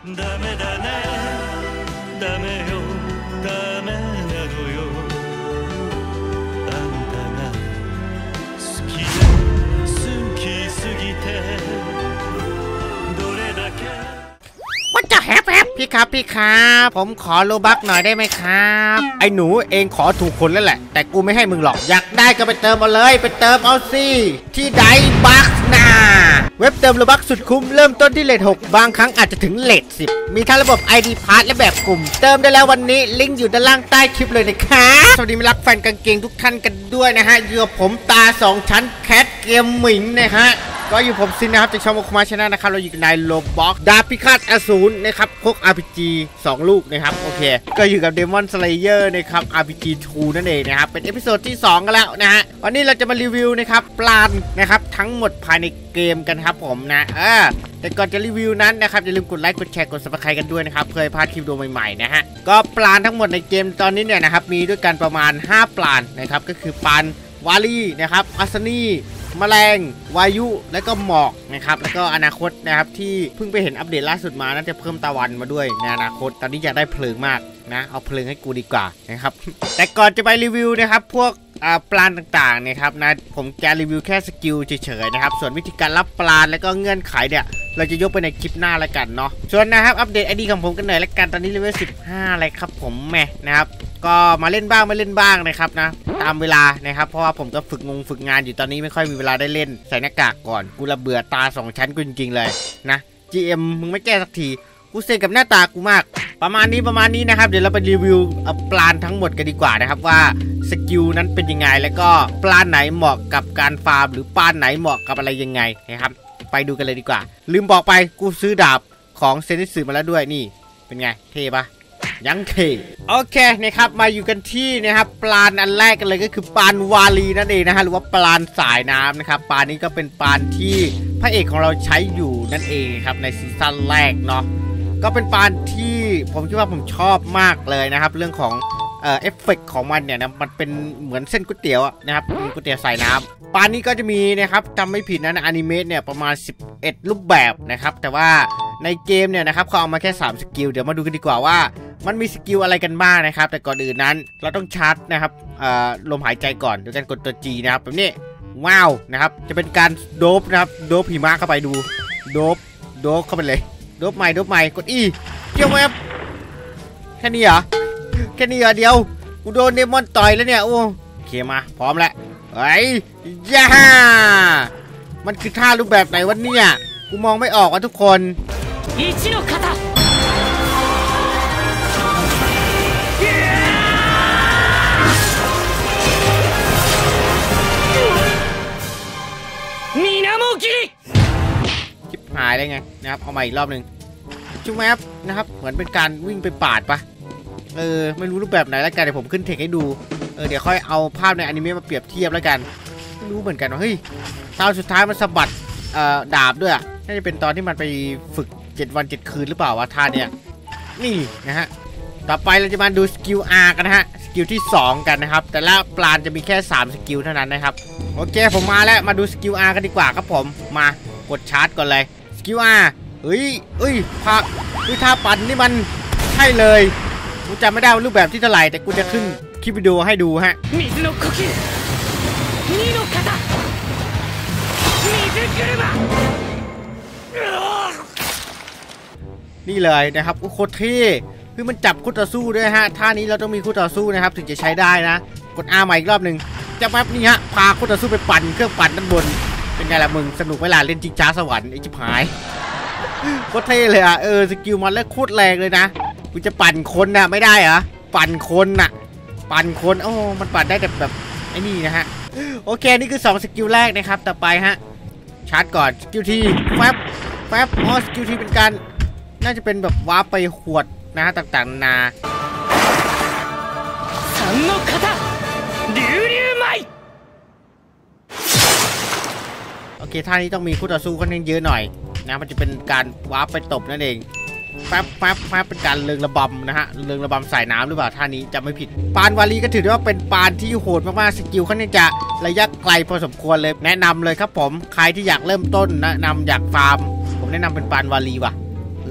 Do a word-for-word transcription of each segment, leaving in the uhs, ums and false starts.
ダメだねダメよダメなのよあんたが好きで好きすぎてどれだけว่าจะแฮปแฮปพี่ครับพี่ครับผมขอโลบักหน่อยได้ไหมครับไอ้หนูเองขอถูกคนแล้วแหละแต่กูไม่ให้มึงหรอกอยากได้ก็ไปเติมเอาเลยไปเติมเอาสิที่ไดบักนาเว็บเติมโลบักสุดคุ้มเริ่มต้นที่เลทหกบางครั้งอาจจะถึงเลทสิบมีทั้งระบบ ไอ ดี พาร์ทและแบบกลุ่มเติมได้แล้ววันนี้ลิงก์อยู่ด้านล่างใต้คลิปเลยนะครับสวัสดีมิตรรักแฟนกางเกงทุกท่านกันด้วยนะฮะอยู่กับผมตาสองชั้นแคทเกมหมิงนะฮะก็อยู่ผมซินนะครับจากช่องโมคุมาชนะนะครับเราอยู่ในโลบ็อกดาบพิฆาตอสูรนะครับพก อาร์ พี จี สองลูกนะครับโอเคก็อยู่กับเดมอนสเลเยอร์นะครับ อาร์ พี จี ทู นั่นเองนะครับเป็นเอพิโซดที่สองกันแล้วนะฮะวันนี้เราจะมารีวิวนะครับปลานนะครับทั้งหมดภายในเกมกันครับผมนะเออแต่ก่อนจะรีวิวนั้นนะครับอย่าลืมกดไลค์กดแชร์กดซับสไครต์กันด้วยนะครับเพื่อให้พลาดคลิปดูใหม่ๆนะฮะก็ปลานทั้งหมดในเกมตอนนี้เนี่ยนะครับมีด้วยกันประมาณห้าปลานนะครับก็คือปลานวาลีนะครับอัสนีแมลงวายุและก็หมอกนะครับแล้วก็อนาคตนะครับที่เพิ่งไปเห็นอัปเดตล่าสุดมาน่าจะเพิ่มตะวันมาด้วยในอนาคตตอนนี้อยากได้เพลิงมากนะเอาเพลิงให้กูดีกว่านะครับแต่ก่อนจะไปรีวิวนะครับพวกปลานต่างๆนะครับนะผมจะรีวิวแค่สกิลเฉยๆนะครับส่วนวิธีการรับปลานแล้วก็เงื่อนไขเนี่ยเราจะยกไปในคลิปหน้าแล้วกันเนาะส่วนนะครับอัปเดตไอดีของผมกันหน่อยแล้วกันตอนนี้เลเวลสิบห้าเลยครับผมแม่นะครับก็มาเล่นบ้างไม่เล่นบ้างนะครับนะตามเวลานะครับเพราะว่าผมก็ฝึกงงฝึกงานอยู่ตอนนี้ไม่ค่อยมีเวลาได้เล่นใส่หน้ากากก่อนกูระเบื่อตาสองชั้นกูจริงๆเลยนะ จี เอ็ม มึงไม่แก้สักทีกูเซ็งกับหน้าตากูมากประมาณนี้ประมาณนี้นะครับเดี๋ยวเราไปรีวิวปลานทั้งหมดกันดีกว่านะครับว่าสกิลนั้นเป็นยังไงแล้วก็ปลานไหนเหมาะกับการฟาร์มหรือปลานไหนเหมาะกับอะไรยังไงนะครับไปดูกันเลยดีกว่าลืมบอกไปกูซื้อดาบของเซนิสึมาแล้วด้วยนี่เป็นไงเท่ปะยังเท่โอเคนะครับมาอยู่กันที่นะครับปลานอันแรกกันเลยก็คือปลานวาลีนั่นเองนะฮะหรือว่าปลานสายน้ำนะครับปลานนี้ก็เป็นปลานที่พระเอกของเราใช้อยู่นั่นเองครับในซีซั่นแรกเนาะก็เป็นปลานที่ผมคิดว่าผมชอบมากเลยนะครับเรื่องของเอ่อเอฟเฟกต์ของมันเนี่ยนะมันเป็นเหมือนเส้นก๋วยเตี๋ยวนะครับเป็นก๋วยเตี๋ยวสายน้ำปลานนี้ก็จะมีนะครับจำไม่ผิดนะในอนิเมะเนี่ยประมาณสิบเอ็ดรูปแบบนะครับแต่ว่าในเกมเนี่ยนะครับเขาเอามาแค่สามสกิลเดี๋ยวมาดูกันดีกว่าว่ามันมีสกิลอะไรกันบ้างนะครับแต่ก่อนอื่นนั้นเราต้องชาร์จนะครับลมหายใจก่อนโดยการกดตัว G นะครับแบบนี้ว้าวนะครับจะเป็นการโดบนะครับโดบหิมะเข้าไปดูโดบโดบเข้าไปเลยโดบใหม่โดบใหม่กด E เกี่ยวแวบแค่นี้เหรอแค่นี้เหรอเดียวกูโดนเดมอนต่อยแล้วเนี่ยโอ้โอเคมาพร้อมแล้วไอ้ย่ามันคือท่ารูปแบบไหนวะเนี่ยกูมองไม่ออกอ่ะทุกคนชิบหายได้ไงนะครับเอาใหม่อีกรอบหนึ่งจุ๊บแมปนะครับเหมือนเป็นการวิ่งไปปาดปะเออไม่รู้รูปแบบไหนแล้วกันเดี๋ยวผมขึ้นเทคให้ดูเออเดี๋ยวค่อยเอาภาพในอนิเมะมาเปรียบเทียบแล้วกันไม่รู้เหมือนกันว่าเฮ้ยตอนสุดท้ายมันสะบัดเอ่อดาบด้วยน่าจะเป็นตอนที่มันไปฝึกเจ็ดวันเจ็ดคืนหรือเปล่าวะท่าเนี่ยนี่นะฮะต่อไปเราจะมาดูสกิล อาร์ กันนะฮะสกิลที่สองกันนะครับแต่ละปลานจะมีแค่สามสกิลเท่านั้นนะครับโอเคผมมาแล้วมาดูสกิล อาร์ กันดีกว่าครับผมมากดชาร์จก่อนเลยสกิล อาร์ เฮ้ยเฮ้ยพาคือท่าปั่นนี่มันใช่เลยกูจำไม่ได้ว่ารูปแบบที่เท่าไหร่แต่กูจะขึ้นคลิปวิดีโอให้ดูฮะนี่เลยนะครับโคตรเท่คือมันจับคู่ต่อสู้ด้วยฮะท่านี้เราต้องมีคู่ต่อสู้นะครับถึงจะใช้ได้นะกด อาร์ ใหม่อีกรอบหนึ่งจะแป๊บนี้ฮะพาคู่ต่อสู้ไปปั่นเครื่องปั่นด้านบนเป็นไงล่ะมึงสนุกเวลาเล่นจิงจ้าสวรรค์ไอ้ชิบหายโคตรเท่เลยอ่ะเออสกิลมันแล้วโคตรแรงเลยนะกูจะปั่นคนน่ะไม่ได้เหรอปั่นคนน่ะปั่นคนโอ้มันปั่นได้แต่แบบไอ้นี่นะฮะโอเคนี่คือสองสกิลแรกนะครับต่อไปฮะชาร์จก่อนสกิลทีแฟบแฟบอ๋อสกิลทีเป็นการน่าจะเป็นแบบว้าไปขวดนะฮะต่างๆนาโอเคท่านี้ต้องมีคู่ต่อสู้ค่อนข้างเยอะหน่อยนะมันจะเป็นการว้าไปตบนั่นเองแป๊บแป๊บแป๊บเป็นการเลิงระบำนะฮะเลิงระบำสายน้ำหรือเปล่าท่านี้จำไม่ผิดปานวาลีก็ถือได้ว่าเป็นปานที่โหดมากๆสกิลค่อนข้างจะระยะไกลพอสมควรเลยแนะนำเลยครับผมใครที่อยากเริ่มต้นแนะนำอยากฟาร์มผมแนะนำเป็นปานวาลีว่ะเออ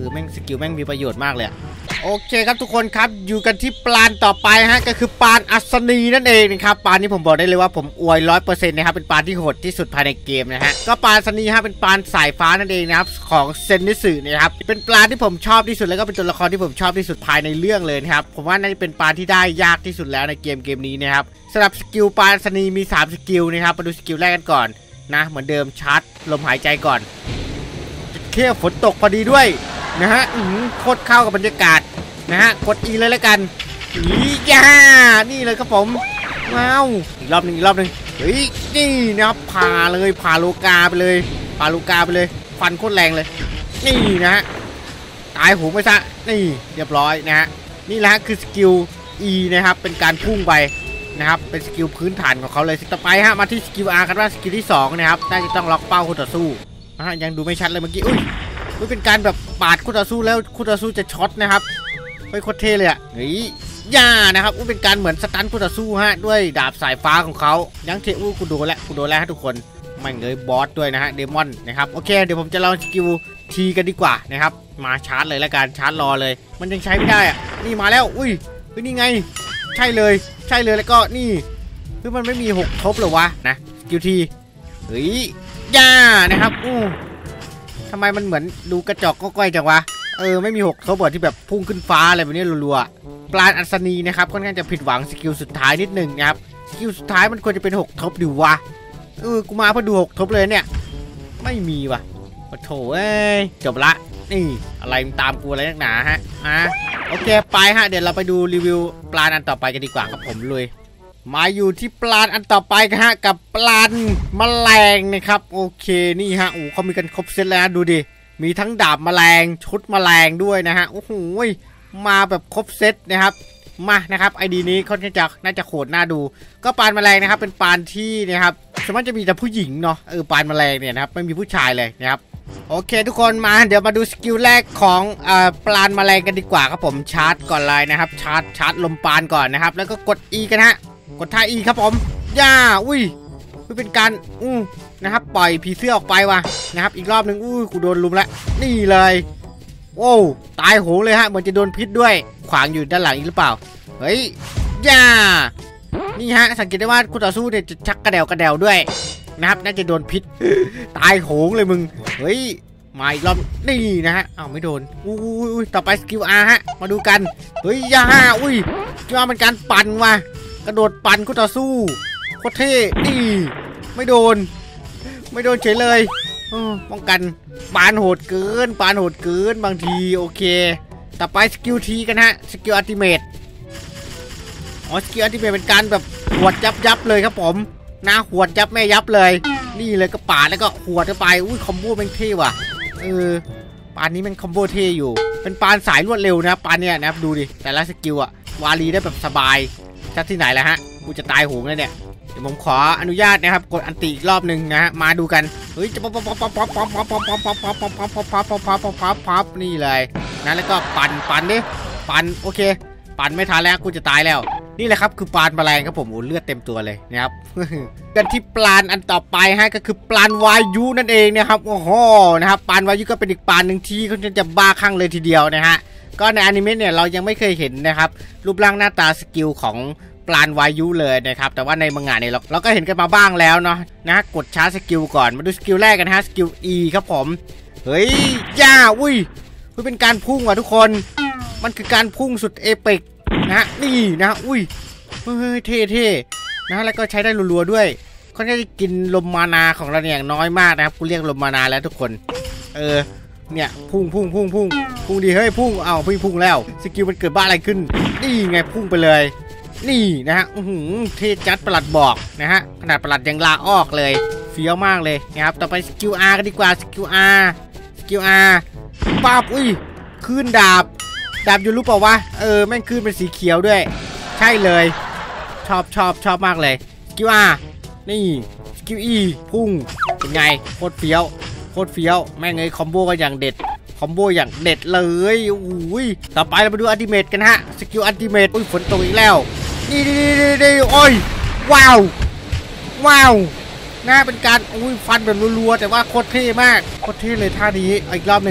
อแม่งสกิลแม่งมีประโยชน์มากเลยโอเคครับทุกคนครับอยู่กันที่ปราณต่อไปฮะก็คือปราณอัศนีนั่นเองนะครับปราณนี้ผมบอกได้เลยว่าผมอวยร้อยเปอร์เซ็นต์นะครับเป็นปราณที่โหดที่สุดภายในเกมนะฮะก็ปราณอัศนีฮะเป็นปราณสายฟ้านั่นเองนะครับของเซนนิสึนะครับเป็นปราณที่ผมชอบที่สุดแล้วก็เป็นตัวละครที่ผมชอบที่สุดภายในเรื่องเลยนะครับผมว่าน่าจะเป็นปราณที่ได้ยากที่สุดแล้วในเกมเกมนี้นะครับสำหรับสกิลปราณอัศนีมีสามสกิลนะครับมาดูสกิลแรกกันก่อนนะเหมือนเดิมชาร์จลมหายใจก่อนแค่ฝนตกพอดีด้วยนะฮะโคตรเข้ากับบรรยากาศนะฮะกด E เลยแล้วกันอีย่านี่เลยครับผมว้าวอีกรอบหนึ่งอีกรอบหนึ่งเฮ้ยนี่นะครับผ่าเลยผ่าโลกาไปเลยผ่าโลกาไปเลยฟันโคตรแรงเลยนี่นะฮะตายหูไปซะนี่เรียบร้อยนะฮะนี่แหละคือสกิล E นะครับเป็นการพุ่งไปนะครับเป็นสกิลพื้นฐานของเขาเลยต่อไปฮะมาที่สกิล R กันว่าสกิลที่สองนะครับน่าจะต้องล็อกเป้าคู่ต่อสู้นะฮะยังดูไม่ชัดเลยเมื่อกี้อุ้ยมันเป็นการแบบปาดคู่ต่อสู้แล้วคู่ต่อสู้จะช็อตนะครับไม่โคตรเท่เลยอ่ะเฮ้ยย่านะครับมันเป็นการเหมือนสตันคู่ต่อสู้ฮะด้วยดาบสายฟ้าของเขายังเทอู้กูโดนแล้วกูโดนแล้วฮะทุกคนไม่เลยบอสด้วยนะฮะเดมอนนะครับโอเคเดี๋ยวผมจะลองสกิลทีกันดีกว่านะครับมาชาร์จเลยแล้วกันชาร์จรอเลยมันยังใช้ไม่ได้อ่ะนี่มาแล้วอุ้ยนี่ไงใช่เลยใช่เลยแล้วก็นี่คือมันไม่มีหกทบหรอวะนะสกิลทีเฮ้ยย่านะครับอู้ทำไมมันเหมือนดูกระจอกก็ก้อยจังวะเออไม่มีหกทบแบบที่แบบพุ่งขึ้นฟ้าอะไรแบบนี้รัวๆปราณอัศนีนะครับค่อนข้างจะผิดหวังสกิลสุดท้ายนิดหนึ่งนะครับสกิลสุดท้ายมันควรจะเป็นหกทบดิวะเออกูมาเพื่อดูหกทบเลยเนี่ยไม่มีว่ะโถเอ้ยจบละนี่อะไรตามกูอะไรนักหนาฮะอ่ะโอเคไปฮะเดี๋ยวเราไปดูรีวิวปราณอันต่อไปกันดีกว่าครับผมเลยมาอยู่ที่ปราณอันต่อไปกันฮะกับปราณแมลงนะครับโอเคนี่ฮะโอ้เขามีกันครบเซตแล้วดูดิมีทั้งดาบแมลงชุดแมลงด้วยนะฮะโอ้โหมาแบบครบเซตนะครับมานะครับไอดีนี้เขาจะน่าจะโคตรน่าดูก็ปราณแมลงนะครับเป็นปราณที่นะครับสมมติจะมีแต่ผู้หญิงเนาะเออปราณแมลงเนี่ยนะครับไม่มีผู้ชายเลยนะครับโอเคทุกคนมาเดี๋ยวมาดูสกิลแรกของอ่าปราณแมลงกันดีกว่าครับผมชาร์จก่อนเลยนะครับชาร์จชาร์จลมปราณก่อนนะครับแล้วก็กด E กันฮะกดท่า E ครับผมย่าอุ้ยเป็นการอู้นะครับปล่อยผีเสื้อออกไปว่ะนะครับอีกรอบหนึ่งอู้กูโดนลุมแล้วนี่เลยโอ้ตายโหงเลยฮะเหมือนจะโดนพิษด้วยขวางอยู่ด้านหลังอีกหรือเปล่าเฮ้ยย่านี่ฮะสังเกตได้ว่าคู่ต่อสู้เนี่ยจะชักกระเดวกระเดวด้วยนะครับน่าจะโดนพิษตายโหงเลยมึงเฮ้ยมาอีกรอบนี่นะฮะอ้าวไม่โดนอุ้ยต่อไปสกิล R ฮะมาดูกันเฮ้ยย่าอุ้ยสกิล Rเป็นการปั่นว่ะกระโดดปั่นคู่ต่อสู้โคตรเท่นี่ไม่โดนไม่โดนเฉยเลยป้องกันปานโหดเกินปานโหดเกินบางทีโอเคต่อไปสกิลทีกันฮะสกิลอัลติเมทอ๋อสกิลอัลติเมทเป็นการแบบหวดยับยับเลยครับผมนะหวดยับแม่ยับเลยนี่เลยก็ปาดแล้วก็หวดเข้าไปอุ้ยคอมโบแม่งเท่ว่ะเออปานนี้แม่งคอมโบเท่อยู่เป็นปานสายรวดเร็วนะปานเนี้ยนะครับดูดิแต่ละสกิลอะวาลีได้แบบสบายชัดที่ไหนแล้วฮะกูจะตายโหงแล้วเนี่ยเดี๋ยวผมขออนุญาตนะครับกดอันติอีกรอบหนึ่งนะฮะมาดูกันเฮ้ยจะป๊อปป๊อปป๊อปป๊อปป๊อปป๊อปป๊อปป๊อปป๊อปป๊อปป๊อปป๊อปป๊อปป๊อปป๊อปป๊อปป๊อปป๊อปนี่เลยนะแล้วก็ปั่นปั่นดิปั่นโอเคปั่นไม่ทันแล้วกูจะตายแล้วนี่แหละครับคือปราณแมลงครับผมโอ้เลือดเต็มตัวเลยนะครับกันที่ปราณอันต่อไปฮะก็คือปราณวายุนั่นเองนะครับโอ้โหนะครับปราณวายุก็เป็นอีกปราณหนึ่งที่เขาจะบ้าคลั่งเลยทีเดียวนะฮะก็ในอนิเมะเนี่ยเรายังไม่เคยเห็นนะครับรูปร่างหน้าตาสกิลของปราณวายุเลยนะครับแต่ว่าในมังงะเนี่ยเราเราก็เห็นกันมาบ้างแล้วเนาะนะกดชาร์จสกิลก่อนมาดูสกิลแรกกันฮะสกิล E ครับผมเฮ้ยย่าอุ้ยมันเป็นการพุ่งอ่ะทุกคนมันคือการพุ่งสุดเอปิกนะฮะนี่นะอุ้ยเฮ้ยเท่ๆนะแล้วก็ใช้ได้รัวๆด้วยเขาจะกินลมมานาของเราเนี่ยน้อยมากนะครับกูเรียกลมมานาแล้วทุกคนเออเนี่ยพุ่งพุ่งพุ่งพุ่งพุ่งดีเฮ้ยพุ่งเอาพี่พุ่งแล้วสกิลมันเกิดบ้าอะไรขึ้นนี่ไงพุ่งไปเลยนี่นะฮะอื้อหือเทจัดประหลัดบอกนะฮะขนาดประหลัดยังลาออกเลยเฟี้ยวมากเลยนะครับต่อไปสกิล R กันดีกว่าสกิล R สกิล R ปั๊บอุ้ยขึ้นดาบดาบอยู่รู้เปล่าวะเออแม่งขึ้นเป็นสีเขียวด้วยใช่เลยชอบชอบชอบมากเลยสกิล R นี่สกิล E พุ่งเป็นไงโคตรเฟี้ยวโคตรเฟี้ยวแม่งเลยคอมโบก็อย่างเด็ดคอมโบอย่างเด็ดเลยอุ้ยต่อไปเรามาดูอัลติเมทกันฮะสกิลอัลติเมทอุ้ยฝนตกอีกแล้วนี่นี่นี่นี่โอ้ยว้าวว้าวน่าเป็นการอุ้ยฟันแบบรัวๆแต่ว่าโคตรเท่มากโคตรเท่เลยท่านี้อีกรอบหนึ่ง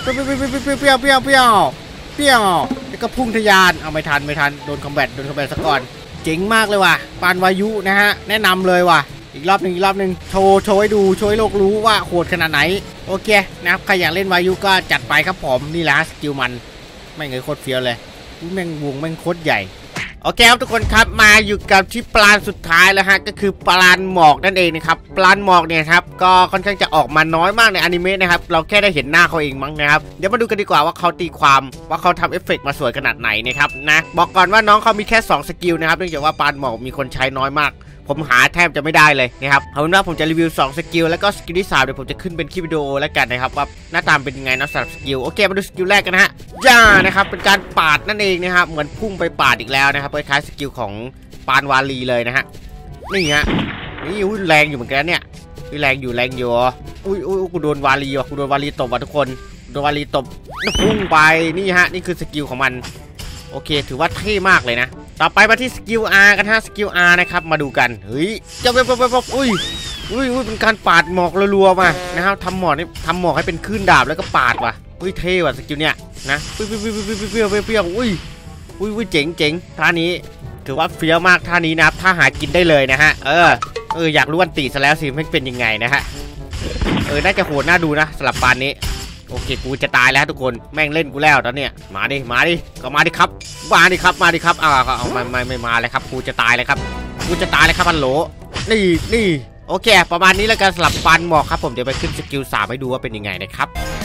เปรี้ยวเปรี้ยวเปรี้ยวเปรี้ยวเปรี้ยวเปรี้ยวเปรี้ยวแล้วก็พุ่งทะยานเอาไม่ทันไม่ทันโดนคอมแบทโดนคอมแบทซะก่อนเจ๋งมากเลยว่ะปานวายุนะฮะแนะนำเลยว่ะอีกรอบหนึ่งอีกรอบหนึ่งโชว์โชว์ให้ดูโชว์ให้โลกรู้ว่าโหดขนาดไหนโอเคนะครับใครอยากเล่นวายุก็จัดไปครับผมนี่แหละสกิลมันไม่เงยโคตรเฟี้ยวเลยแม่งวงแม่งโคตรใหญ่โอเคครับทุกคนครับมาอยู่กับที่ปลาสุดท้ายแล้วฮะก็คือปลาหมอกนั่นเองนะครับปลาหมอกเนี่ยครับก็ค่อนข้างจะออกมาน้อยมากในอนิเมะนะครับเราแค่ได้เห็นหน้าเขาเองมั้งนะครับเดี๋ยวมาดูกันดีกว่าว่าเขาตีความว่าเขาทำเอฟเฟกต์มาสวยขนาดไหนนะครับนะบอกก่อนว่าน้องเขามีแค่สองสกิลนะครับเนื่องจากว่าปลาหมอกมีคนใช้น้อยมากผมหาแทบจะไม่ได้เลยนะครับเอาเป็นว่าผมจะรีวิวสองสกิลแล้วก็สกิลที่สามเดี๋ยวผมจะขึ้นเป็นคลิปวิดีโอแล้วกันนะครับว่าหน้าตาเป็นยังไงนะสำหรับสกิลโอเคมาดูสกิลแรกกันนะฮะย่านะครับเป็นการปาดนั่นเองนะครับเหมือนพุ่งไปปาดอีกแล้วนะครับคล้ายๆสกิลของปานวาลีเลยนะฮะนี่ฮะนี่อุ้ยแรงอยู่เหมือนกันเนี่ยอุ้ยแรงอยู่แรงอยู่อุ้ยอุ้ยกูโดนวาลีว่ะกูโดนวาลีตบว่ะทุกคนโดนวาลีตบพุ่งไปนี่ฮะนี่คือสกิลของมันโอเคถือว่าเท่มากเลยนะต่อไปมาที่สกิล R กันฮะสกิล R นะครับมาดูกันเฮ้ยจะไปไปไปอุ้ยอุ้ยอุ้ยเป็นการปาดหมอกรัวๆมานะครับทำหมอกนี่ทำหมอกให้เป็นคลื่นดาบแล้วก็ปาดว่ะอุ้ยเท่ว่ะสกิลเนี้ยนะเปรี้ยวเปรี้ยวเปรี้ยวเปรี้ยวเปรี้ยวอุ้ยอุ้ยอุ้ยเจ๋งเจ๋งท่านี้ถือว่าเฟี้ยวมากท่านี้นะครับถ้าหากินได้เลยนะฮะเออเอออยากรู้วันตีซะแล้วสิมันเป็นยังไงนะฮะเออน่าจะโหดน่าดูนะสลับปานนี้โอเคกูจะตายแล้วทุกคนแม่งเล่นกูแล้วตอนเนี้ยมาดิมาดิก็มาดิครับมาดิครับมาดิครับอ้าวเอาไม่ไม่ไม่มาเลยครับกูจะตายเลยครับกูจะตายเลยครับฮัลโหลนี่นี่โอเคประมาณนี้แล้วกันสลับปานหมอกครับผมเดี๋ยวไปขึ้นสกิลสามให้ดูว่าเป็นยังไงนะครับ